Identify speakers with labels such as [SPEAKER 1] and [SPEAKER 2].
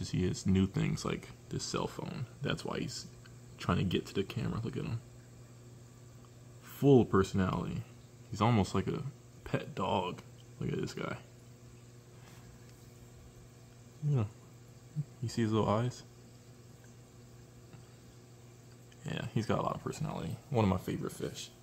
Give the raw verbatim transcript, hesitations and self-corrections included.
[SPEAKER 1] He has new things like this cell phone. That's why he's trying to get to the camera. Look at him. Full personality. He's almost like a pet dog. Look at this guy. Yeah. You see his little eyes? Yeah, he's got a lot of personality. One of my favorite fish.